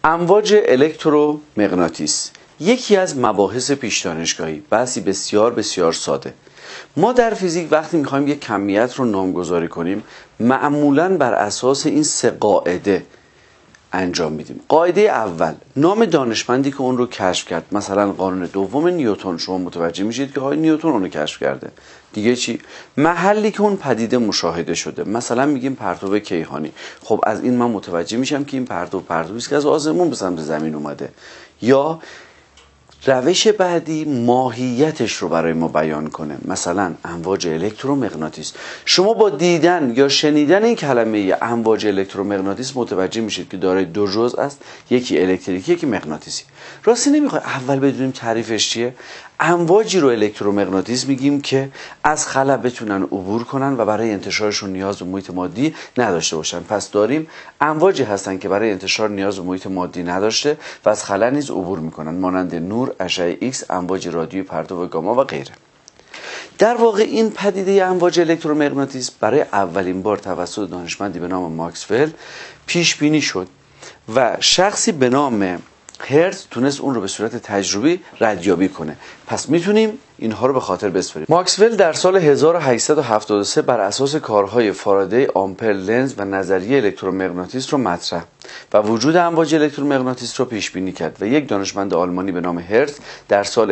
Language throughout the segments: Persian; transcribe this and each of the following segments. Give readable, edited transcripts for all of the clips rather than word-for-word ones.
امواج الکترومغناطیس یکی از مباحث پیش دانشگاهی، بحثی بسیار بسیار ساده. ما در فیزیک وقتی میخوایم یک کمیت رو نامگذاری کنیم معمولاً بر اساس این 3 قاعده انجام میدیم. قاعده اول، نام دانشمندی که اون رو کشف کرد، مثلا قانون دوم نیوتن، شما متوجه میشید که آقای نیوتن اون رو کشف کرده. دیگه چی؟ محلی که اون پدیده مشاهده شده، مثلا میگیم پرتو کیهانی. خب از این من متوجه میشم که این پرتویی است که از آسمون به سمت زمین اومده. یا روش بعدی ماهیتش رو برای ما بیان کنه، مثلا امواج الکترومغناطیس. شما با دیدن یا شنیدن این کلمه امواج الکترومغناطیس متوجه میشید که دارای 2 جزء است، یکی الکتریکی یکی مغناطیسی. راستی نمیخوای اول بدونیم تعریفش چیه؟ امواجی رو الکترومغناطیس میگیم که از خلا بتونن عبور کنن و برای انتشارشون نیاز به محیط مادی نداشته باشن. پس داریم امواجی هستن که برای انتشار نیاز به محیط مادی نداشته و از خلا نیز عبور میکنن، مانند نور، اشعه ایکس، امواج رادیویی، پرتو گاما و غیره. در واقع این پدیده امواج الکترومغناطیس برای اولین بار توسط دانشمندی به نام ماکسول پیش بینی شد و شخصی به نام هرتز تونست اون رو به صورت تجربی ردیابی کنه. پس میتونیم اینها رو به خاطر بسپاریم. ماکسول در سال 1873 بر اساس کارهای فارادی، آمپر، لنز و نظریه الکترومغناطیس رو مطرح و وجود امواج الکترومغناطیس رو پیش بینی کرد و یک دانشمند آلمانی به نام هرتز در سال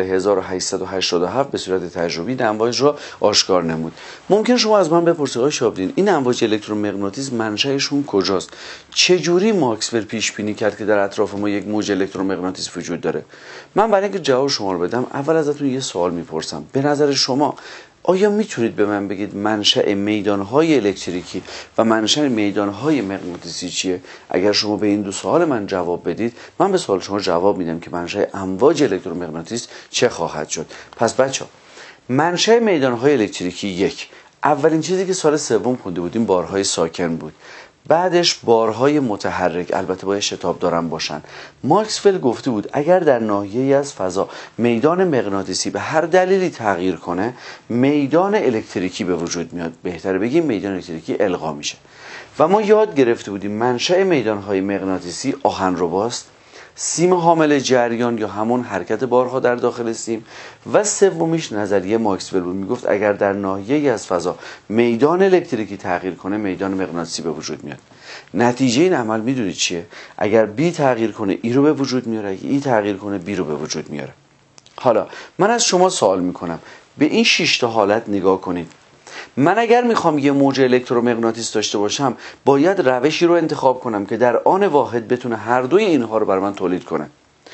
1887 به صورت تجربی این امواج رو آشکار نمود. ممکن شما از من بپرسید آقای شهاب‌دین این امواج الکترومغناطیس منشأشون کجاست؟ چه جوری ماکسول پیش بینی کرد که در اطراف ما یک موج الکترومغناطیس وجود داره؟ من برای اینکه جواب شما رو بدم اول ازتون یه سوال میپرسم. به نظر شما آیا میتونید به من بگید منشأ میدانهای الکتریکی و منشأ میدانهای مغناطیسی چیه؟ اگر شما به این 2 سوال من جواب بدید، من به سوال شما جواب میدم که منشأ امواج الکترومغناطیس چه خواهد شد. پس بچه‌ها، منشأ میدانهای الکتریکی 1. اولین چیزی که سال 3 خونده بودیم بارهای ساکن بود. بعدش بارهای متحرک، البته باید شتاب دارن باشن. ماکسول گفته بود اگر در ناحیه‌ای از فضا میدان مغناطیسی به هر دلیلی تغییر کنه، میدان الکتریکی به وجود میاد. بهتره بگیم میدان الکتریکی القا میشه. و ما یاد گرفته بودیم منشأ میدانهای مغناطیسی آهنرباست، سیم حامل جریان یا همون حرکت بارها در داخل سیم، و سومیش نظریه ماکسول بود. میگفت اگر در ناحیه‌ای از فضا میدان الکتریکی تغییر کنه، میدان مغناطیسی به وجود میاد. نتیجه این عمل میدونید چیه؟ اگر بی تغییر کنه ای رو به وجود میاره، اگه ای تغییر کنه بی رو به وجود میاره. حالا من از شما سوال میکنم، به این 6 تا حالت نگاه کنید. من اگر میخوام یه موج الکترومغناطیس داشته باشم، باید روشی رو انتخاب کنم که در آن واحد بتونه هر دوی اینها رو بر من تولید کنه.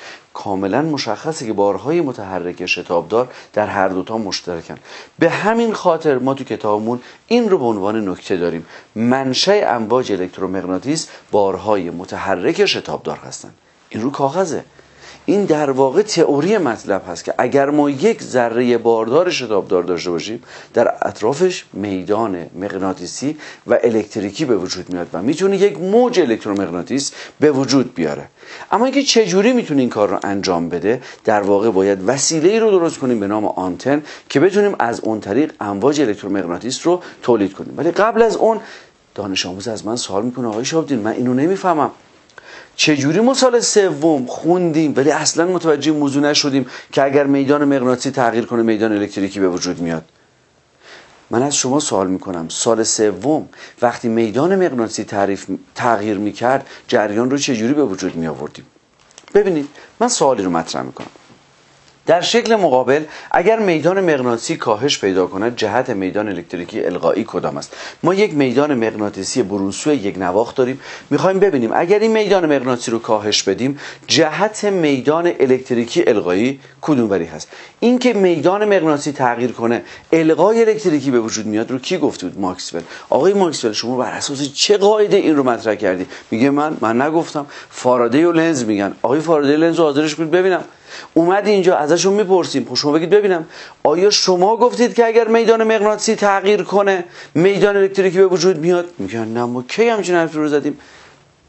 کاملا مشخصه که بارهای متحرک شتابدار در هر دوتا مشترکن. به همین خاطر ما تو کتابمون این رو به عنوان نکته داریم: منشأ امواج الکترومغناطیس بارهای متحرک شتابدار هستن. این رو کاغذه. این در واقع تئوری مطلب هست که اگر ما یک ذره باردار شتابدار داشته باشیم، در اطرافش میدان مغناطیسی و الکتریکی به وجود میاد و میتونه یک موج الکترومغناطیس به وجود بیاره. اما اینکه چجوری میتونه این کار رو انجام بده، در واقع باید وسیله‌ای رو درست کنیم به نام آنتن که بتونیم از اون طریق امواج الکترومغناطیس رو تولید کنیم. ولی قبل از اون دانش آموز از من سوال میکنه آقای شهاب‌دین من اینو نمیفهمم، چجوری ما سال 3 خوندیم ولی اصلا متوجه موضوع نشدیم که اگر میدان مغناطیسی تغییر کنه میدان الکتریکی به وجود میاد؟ من از شما سوال میکنم سال 3 وقتی میدان مغناطیسی تغییر میکرد جریان رو چجوری به وجود می آوردیم؟ ببینید من سوالی رو مطرح میکنم. در شکل مقابل اگر میدان مغناطیسی کاهش پیدا کند، جهت میدان الکتریکی القایی کدام است؟ ما یک میدان مغناطیسی برونسوی یک نواخت داریم، میخوایم ببینیم اگر این میدان مغناطیسی رو کاهش بدیم، جهت میدان الکتریکی القایی کدوم وری هست؟ این که میدان مغناطیسی تغییر کنه القای الکتریکی به وجود میاد رو کی گفته بود؟ ماکسول. آقای ماکسول شما بر اساس چه قاعده این رو مطرح کردی؟ میگه من نگفتم، فارادی و لنز میگن. آقای فارادی لنز رو حاضرش بود ببینم. اومد اینجا ازشون میپرسیم خب شما بگید ببینم آیا شما گفتید که اگر میدان مغناطیسی تغییر کنه میدان الکتریکی به وجود میاد؟ میگن نه ما کی همچین حرفی رو زدیم.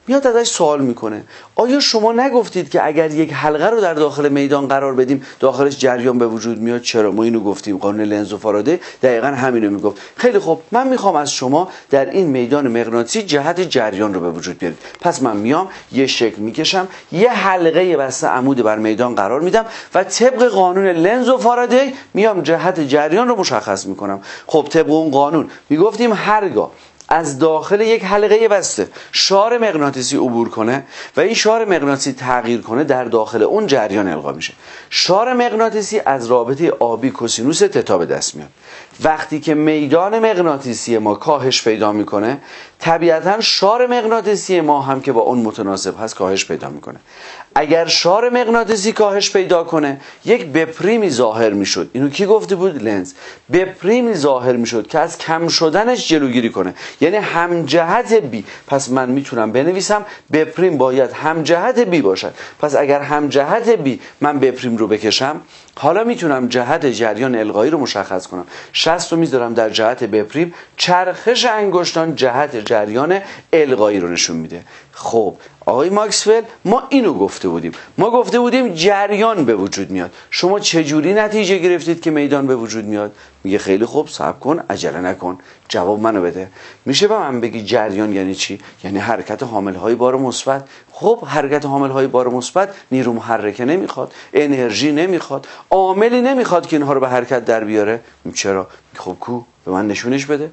میاد ازش سوال میکنه آیا شما نگفتید که اگر یک حلقه رو در داخل میدان قرار بدیم داخلش جریان به وجود میاد؟ چرا؟ ما اینو گفتیم. قانون لنز و فارادی دقیقاً همینو میگفت. خیلی خوب، من میخوام از شما در این میدان مغناطیسی جهت جریان رو به وجود بیارید. پس من میام یه شکل میکشم، یه حلقه بسته عمود بر میدان قرار میدم و طبق قانون لنز و فارادی میام جهت جریان رو مشخص میکنم. خب طبق اون قانون میگفتیم هرگاه از داخل یک حلقه بسته شار مغناطیسی عبور کنه و این شار مغناطیسی تغییر کنه، در داخل اون جریان القا میشه. شار مغناطیسی از رابطه آبی کوسینوس تتا به دست میاد. وقتی که میدان مغناطیسی ما کاهش پیدا میکنه، طبیعتا شار مغناطیسی ما هم که با اون متناسب هست کاهش پیدا میکنه. اگر شار مغناطیسی کاهش پیدا کنه، یک بپریمی ظاهر میشد. اینو کی گفته بود؟ لنز. بپریمی ظاهر میشد که از کم شدنش جلوگیری کنه، یعنی همجهت بی. پس من میتونم بنویسم بپریم باید همجهت بی باشد. پس اگر همجهت بی من بپریم رو بکشم، حالا میتونم جهت جریان القایی رو مشخص کنم. 60 رو میذارم در جهت بپریم، چرخش انگشتان جهت جریان القایی رو نشون میده. خب آقای ماکسول، ما اینو گفته بودیم. ما گفته بودیم جریان به وجود میاد. شما چجوری نتیجه گرفتید که میدان به وجود میاد؟ میگه خیلی خوب، صبر کن، عجله نکن، جواب منو بده. میشه به من بگی جریان یعنی چی؟ یعنی حرکت حاملهای بار مثبت. خب حرکت حاملهای بار مثبت نیرو محرکه نمیخواد، انرژی نمیخواد، عاملی نمیخواد که اینها رو به حرکت در بیاره. چرا؟ خب کو، به من نشونش بده.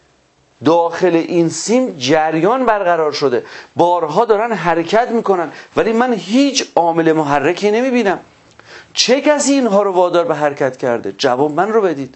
داخل این سیم جریان برقرار شده، بارها دارن حرکت میکنن، ولی من هیچ عامل محرکی نمیبینم. چه کسی اینها رو وادار به حرکت کرده؟ جواب من رو بدید.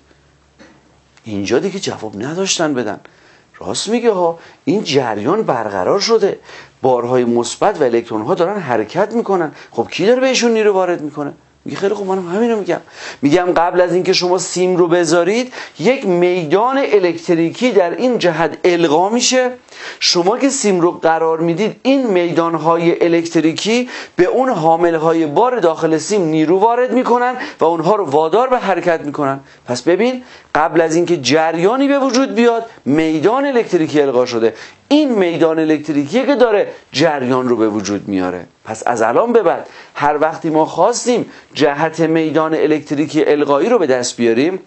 اینجا دیگه جواب نداشتن بدن. راست میگه ها، این جریان برقرار شده، بارهای مثبت و الکترون ها دارن حرکت میکنن. خب کی داره بهشون نیرو وارد میکنه؟ میگه خیلی خوب، منم همینو میگم قبل از اینکه شما سیم رو بذارید یک میدان الکتریکی در این جهت القا میشه. شما که سیم رو قرار میدید، این میدانهای الکتریکی به اون حاملهای بار داخل سیم نیرو وارد میکنن و اونها رو وادار به حرکت میکنن. پس ببین، قبل از اینکه جریانی به وجود بیاد میدان الکتریکی القا شده. این میدان الکتریکی که داره جریان رو به وجود میاره. پس از الان به بعد هر وقتی ما خواستیم جهت میدان الکتریکی القایی رو به دست بیاریم،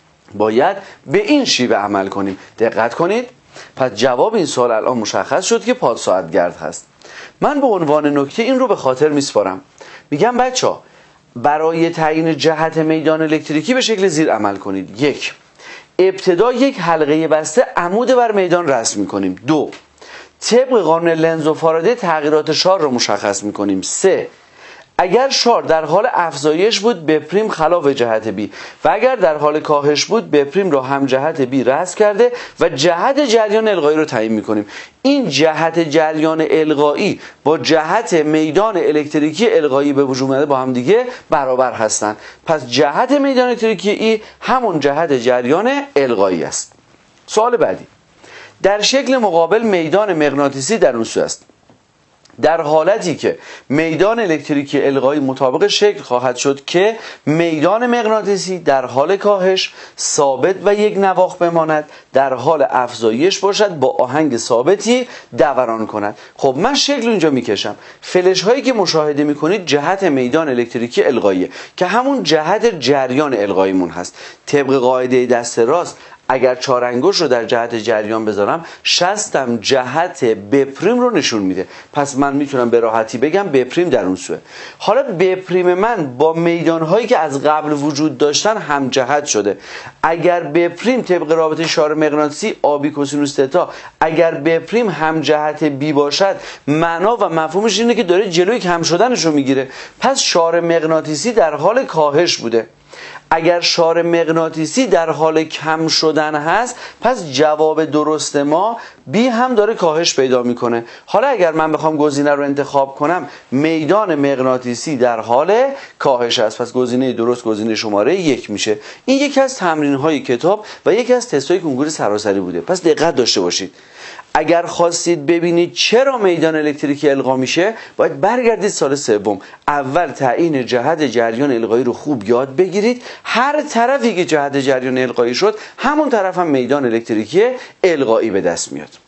باید به این شیوه عمل کنیم. دقت کنید. پس جواب این سوال الان مشخص شد که پاد ساعتگرد هست. من به عنوان نکته این رو به خاطر میسپارم. میگم بچه‌ها، برای تعیین جهت میدان الکتریکی به شکل زیر عمل کنید. 1. ابتدا یک حلقه بسته عمود بر میدان رسم میکنیم. 2. طبق قانون لنز و فارادی تغییرات شار رو مشخص میکنیم. 3. اگر شار در حال افزایش بود بپریم خلاف جهت بی و اگر در حال کاهش بود بپریم رو هم جهت بی رسم کرده و جهت جریان القایی رو تعیین میکنیم. این جهت جریان القایی با جهت میدان الکتریکی القایی به وجود اومده با هم دیگه برابر هستند. پس جهت میدان الکتریکی ای همون جهت جریان القایی است. سوال بعدی، در شکل مقابل میدان مغناطیسی در اون سو است. در حالتی که میدان الکتریکی القایی مطابق شکل خواهد شد که میدان مغناطیسی در حال کاهش ثابت و یک نواخت بماند، در حال افزایش باشد با آهنگ ثابتی دوران کند. خب من شکل اینجا میکشم. فلش هایی که مشاهده میکنید جهت میدان الکتریکی القاییه که همون جهت جریان القاییمون هست. طبق قاعده دست راست اگر 4 انگشت رو در جهت جریان بذارم، 60م جهت بپریم رو نشون میده. پس من میتونم به راحتی بگم بپریم در اون سوه. حالا بپریم من با میدانهایی که از قبل وجود داشتن هم جهت شده. اگر بپریم طبق رابطه شار مغناطیسی آبی کوسینوس تتا، اگر بپریم هم جهت بی باشد، معنا و مفهومش اینه که داره جلوی کم شدنش رو میگیره. پس شار مغناطیسی در حال کاهش بوده. اگر شار مغناطیسی در حال کم شدن هست، پس جواب درست ما بی هم داره کاهش پیدا میکنه. حالا اگر من بخوام گزینه رو انتخاب کنم، میدان مغناطیسی در حال کاهش است. پس گزینه درست گزینه شماره 1 میشه. این یکی از تمرین های کتاب و یکی از تست های کنکور سراسری بوده. پس دقت داشته باشید. اگر خواستید ببینید چرا میدان الکتریکی القا میشه، باید برگردید سال 3. اول تعیین جهت جریان القایی رو خوب یاد بگیرید. هر طرفی که جهت جریان القایی شد، همون طرف هم میدان الکتریکی القایی به دست میاد.